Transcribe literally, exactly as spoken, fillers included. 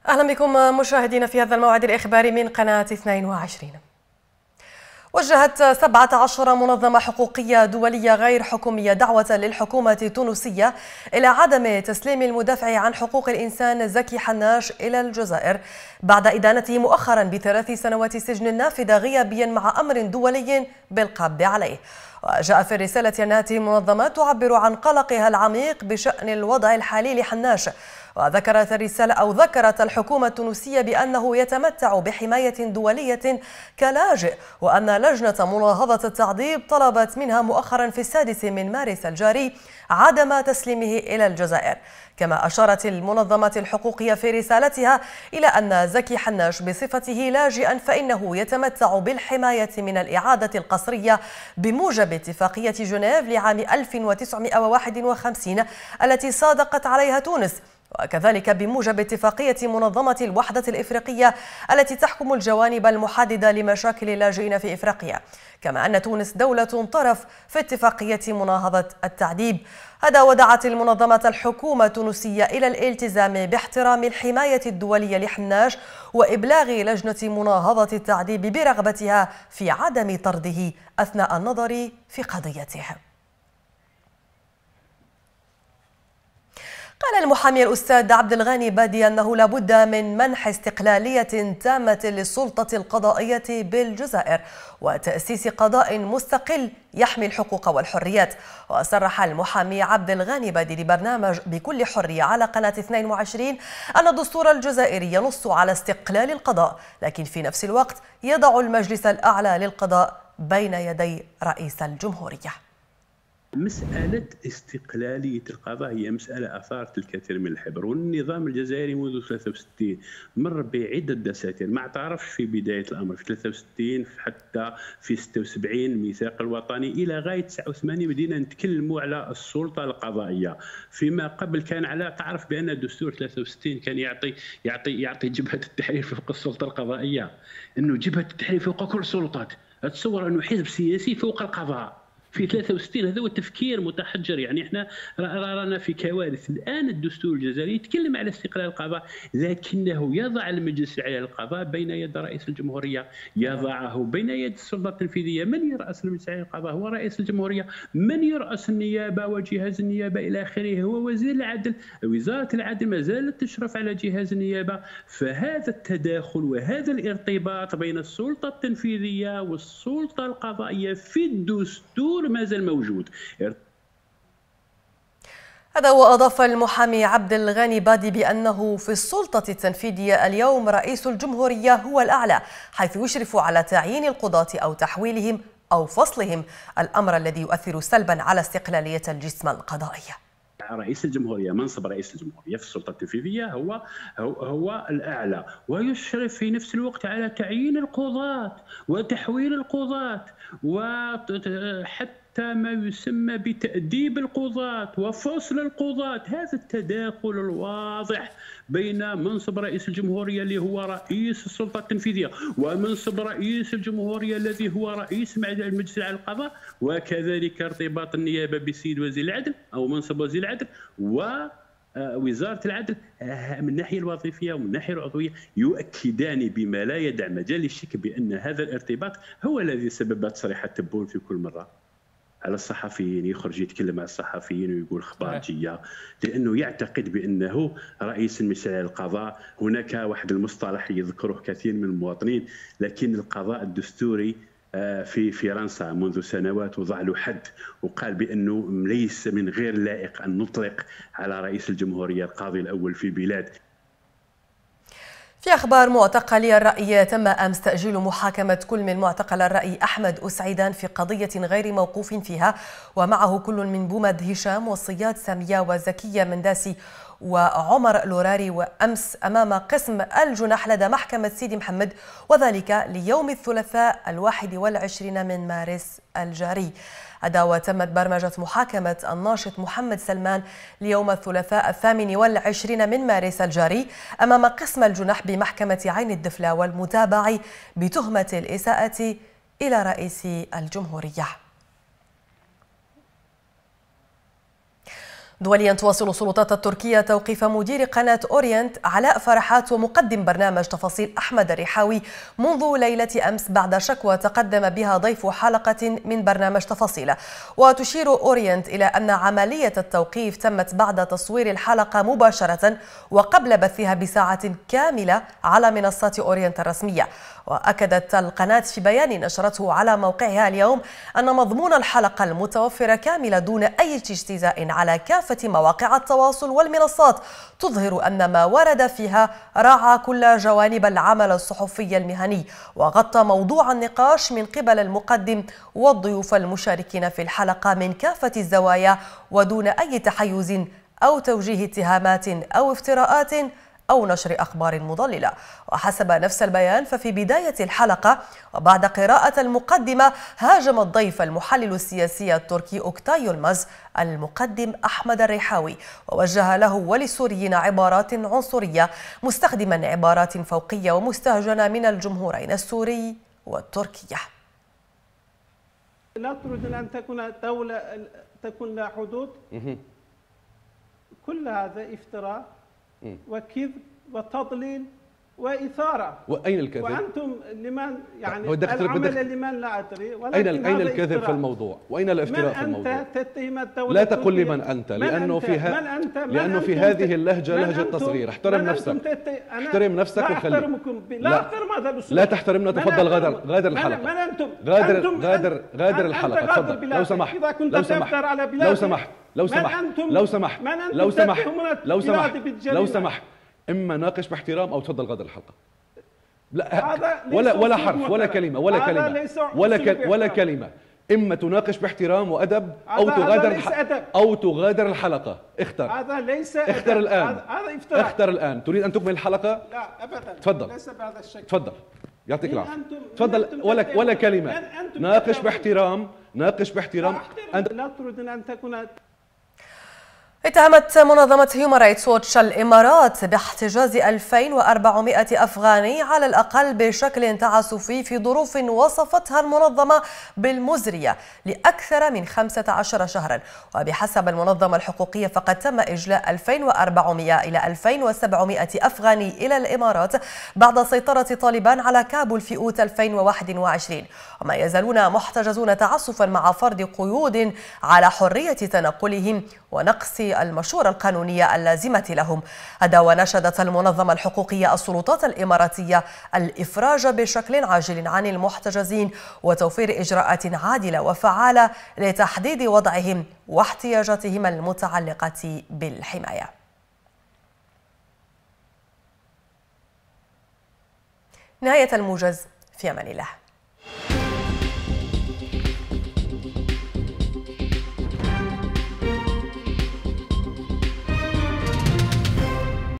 أهلا بكم مشاهدينا في هذا الموعد الإخباري من قناة اثنين وعشرين. وجهت سبعة عشر منظمة حقوقية دولية غير حكومية دعوة للحكومة التونسية إلى عدم تسليم المدافع عن حقوق الإنسان زكي حناش إلى الجزائر بعد إدانته مؤخرا بثلاث سنوات سجن نافذة غيابيا مع أمر دولي بالقبض عليه. وجاء في الرسالة أن هذه المنظمات تعبر عن قلقها العميق بشأن الوضع الحالي لحناش. وذكرت الرسالة أو ذكرت الحكومة التونسية بأنه يتمتع بحماية دولية كلاجئ، وأن لجنة مناهضة التعذيب طلبت منها مؤخرا في السادس من مارس الجاري عدم تسليمه إلى الجزائر. كما أشارت المنظمات الحقوقية في رسالتها إلى أن زكي حناش بصفته لاجئا فإنه يتمتع بالحماية من الإعادة القسرية بموجب اتفاقية جنيف لعام ألف وتسعمئة وواحد وخمسين التي صادقت عليها تونس، وكذلك بموجب اتفاقية منظمة الوحدة الإفريقية التي تحكم الجوانب المحددة لمشاكل اللاجئين في إفريقيا. كما أن تونس دولة طرف في اتفاقية مناهضة التعذيب. هذا ودعت المنظمة الحكومة التونسية إلى الالتزام باحترام الحماية الدولية لحناش وإبلاغ لجنة مناهضة التعذيب برغبتها في عدم طرده أثناء النظر في قضيته. قال المحامي الأستاذ عبد الغني بادي أنه لابد من منح استقلالية تامة للسلطة القضائية بالجزائر وتأسيس قضاء مستقل يحمي الحقوق والحريات. وصرح المحامي عبد الغني بادي لبرنامج بكل حرية على قناة اثنين وعشرين أن الدستور الجزائري ينص على استقلال القضاء، لكن في نفس الوقت يضع المجلس الأعلى للقضاء بين يدي رئيس الجمهورية. مسألة استقلالية القضاء هي مسألة أثارت الكثير من الحبر، والنظام الجزائري منذ ثلاثة وستين مر بعدة دساتير ما اعترفش في بداية الأمر في ثلاثة وستين حتى في ستة وسبعين الميثاق الوطني إلى غاية تسعة وثمانين بدينا نتكلموا على السلطة القضائية. فيما قبل كان على تعرف بأن الدستور ثلاثة وستين كان يعطي يعطي يعطي جبهة التحرير فوق السلطة القضائية، أنه جبهة التحرير فوق كل السلطات. أتصور أنه حزب سياسي فوق القضاء في ثلاثة وستين. هذا هو التفكير متحجر. يعني احنا رانا في كوارث. الان الدستور الجزائري يتكلم على استقلال القضاء، لكنه يضع المجلس العليا للقضاء بين يد رئيس الجمهوريه، يضعه بين يد السلطه التنفيذيه. من يراس المجلس العليا للقضاء هو رئيس الجمهوريه، من يراس النيابه وجهاز النيابه الى اخره هو وزير العدل. وزاره العدل ما زالت تشرف على جهاز النيابه. فهذا التداخل وهذا الارتباط بين السلطه التنفيذيه والسلطه القضائيه في الدستور ما زال موجود. هذا وأضاف المحامي عبد الغني بادي بأنه في السلطة التنفيذية اليوم رئيس الجمهورية هو الأعلى، حيث يشرف على تعيين القضاة أو تحويلهم أو فصلهم، الأمر الذي يؤثر سلبا على استقلالية الجسم القضائي. رئيس الجمهورية، منصب رئيس الجمهورية في السلطة التنفيذية هو هو, هو الأعلى، ويشرف في نفس الوقت على تعيين القضاة وتحويل القضاة وحتى ما يسمى بتأديب القضاة وفصل القضاة. هذا التداخل الواضح بين منصب رئيس الجمهورية اللي هو رئيس السلطة التنفيذية ومنصب رئيس الجمهورية الذي هو رئيس المجلس العليا للقضاء، وكذلك ارتباط النيابة بسيد وزير العدل أو منصب وزير العدل ووزارة العدل من الناحية الوظيفية ومن الناحية العضوية، يؤكدان بما لا يدع مجال للشك بأن هذا الارتباط هو الذي سبب تصريح التبون في كل مرة على الصحفيين، يخرج يتكلم على الصحفيين ويقول خبارجيه، لانه يعتقد بانه رئيس المجلس العليا للقضاء. هناك واحد المصطلح يذكره كثير من المواطنين، لكن القضاء الدستوري في فرنسا منذ سنوات وضع له حد وقال بانه ليس من غير لائق ان نطلق على رئيس الجمهوريه القاضي الاول في البلاد. في أخبار معتقلي الرأي، تم أمس تأجيل محاكمة كل من معتقل الرأي أحمد أسعيدان في قضية غير موقوف فيها، ومعه كل من بومد هشام والصياد سامية وزكية منداسي وعمر لوراري، وأمس أمام قسم الجناح لدى محكمة سيدي محمد، وذلك ليوم الثلاثاء الواحد والعشرين من مارس الجاري. هذا وتمت برمجة محاكمة الناشط محمد سلمان ليوم الثلاثاء الثامن والعشرين من مارس الجاري أمام قسم الجناح بمحكمة عين الدفلة والمتابع بتهمة الإساءة إلى رئيس الجمهورية. دوليا تواصل السلطات التركية توقيف مدير قناة أورينت علاء فرحات ومقدم برنامج تفاصيل أحمد الرحاوي منذ ليلة أمس بعد شكوى تقدم بها ضيف حلقة من برنامج تفاصيل. وتشير أورينت إلى أن عملية التوقيف تمت بعد تصوير الحلقة مباشرة وقبل بثها بساعة كاملة على منصات أورينت الرسمية. وأكدت القناة في بيان نشرته على موقعها اليوم أن مضمون الحلقة المتوفرة كاملة دون أي اجتزاء على كافة مواقع التواصل والمنصات تظهر أن ما ورد فيها راعى كل جوانب العمل الصحفي المهني وغطى موضوع النقاش من قبل المقدم والضيوف المشاركين في الحلقة من كافة الزوايا ودون أي تحيز أو توجيه اتهامات أو افتراءات أو نشر أخبار مضللة. وحسب نفس البيان ففي بداية الحلقة وبعد قراءة المقدمة هاجم الضيف المحلل السياسي التركي أوكتاي يلمز المقدم أحمد الرحاوي ووجه له وللسوريين عبارات عنصرية مستخدما عبارات فوقية ومستهجنة من الجمهورين السوري والتركية. لا تريد أن تكون دولة تكون لها حدود. كل هذا افتراء وكذب وتضليل وإثارة. وأين الكذب؟ وأنتم لمن يعني هو العمل لمن لا أدري، أين أين الكذب في الموضوع؟ وأين الافتراء في الموضوع؟ من أنت تتهم الدولة؟ لا تقل لي من أنت، لأنه في ها... لأنه في هذه اللهجة لهجة تصغير. احترم نفسك. احترم نفسك وخليك. لا أحترم هذا الأسلوب. لا تحترمنا. تفضل غادر غادر الحلقة. من أنتم؟ غادر غادر غادر الحلقة. تفضل لو سمحت. لو سمحت. لو سمحت. لو سمحت. لو سمحت. لو سمحت. لو سمحت. لو سمحت. إما ناقش باحترام أو تفضل غادر الحلقة. لا ولا ولا حرف ولا كلمة ولا كلمة ولا كل ولا كلمة. إما تناقش باحترام وأدب أو تغادر أو تغادر الحلقة. اختر. هذا ليس اختر الآن. هذا افتراء. اختر الآن. تريد أن تكمل الحلقة؟ لا أبدا. تفضل. ليس بهذا الشكل. تفضل. يعطيك العافية. تفضل. ولا ولا كلمة. ناقش باحترام. ناقش باحترام. أنت لا تريد أن تكون. اتهمت منظمة هيومان رايتس ووتش الإمارات باحتجاز ألفين وأربعمائة أفغاني على الأقل بشكل تعسفي في ظروف وصفتها المنظمة بالمزرية لأكثر من خمسة عشر شهرا. وبحسب المنظمة الحقوقية فقد تم إجلاء ألفين وأربعمائة إلى ألفين وسبعمائة أفغاني إلى الإمارات بعد سيطرة طالبان على كابول في أوت ألفين وواحد وعشرين، وما يزالون محتجزون تعسفا مع فرض قيود على حرية تنقلهم ونقص المشورة القانونية اللازمة لهم. هذا ونشدت المنظمة الحقوقية السلطات الإماراتية الإفراج بشكل عاجل عن المحتجزين وتوفير إجراءات عادلة وفعالة لتحديد وضعهم واحتياجاتهم المتعلقة بالحماية. نهاية الموجز، في أمان الله.